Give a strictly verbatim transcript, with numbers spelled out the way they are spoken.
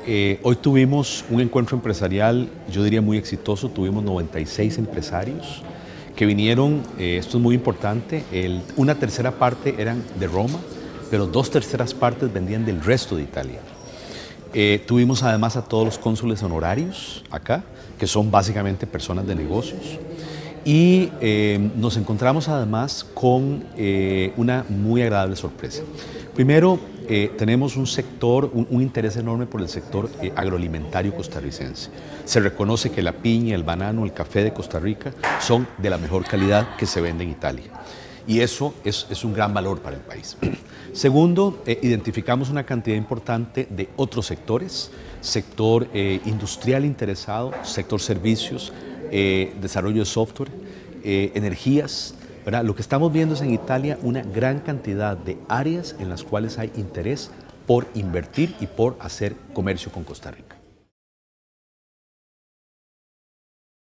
Eh, hoy tuvimos un encuentro empresarial, yo diría muy exitoso, tuvimos noventa y seis empresarios que vinieron, eh, esto es muy importante, el, una tercera parte eran de Roma, pero dos terceras partes vendían del resto de Italia. Eh, tuvimos además a todos los cónsules honorarios acá, que son básicamente personas de negocios, y eh, nos encontramos además con eh, una muy agradable sorpresa. Primero, eh, tenemos un sector, un, un interés enorme por el sector eh, agroalimentario costarricense. Se reconoce que la piña, el banano, el café de Costa Rica son de la mejor calidad que se vende en Italia. Y eso es, es un gran valor para el país. Segundo, eh, identificamos una cantidad importante de otros sectores, sector eh, industrial interesado, sector servicios, eh, desarrollo de software, eh, energías, ¿verdad? Lo que estamos viendo es en Italia una gran cantidad de áreas en las cuales hay interés por invertir y por hacer comercio con Costa Rica.